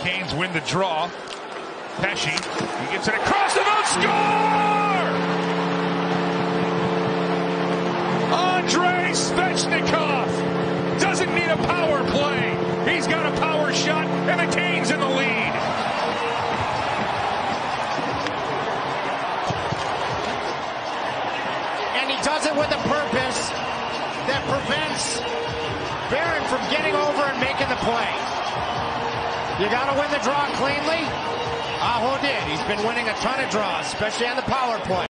Canes win the draw. Pesce, he gets it across the boat, score! Andrei Svechnikov doesn't need a power play. He's got a power shot, and the Canes in the lead. And he does it with a purpose that prevents Barron from getting over and making the play. You got to win the draw cleanly. Aho did. He's been winning a ton of draws, especially on the power play.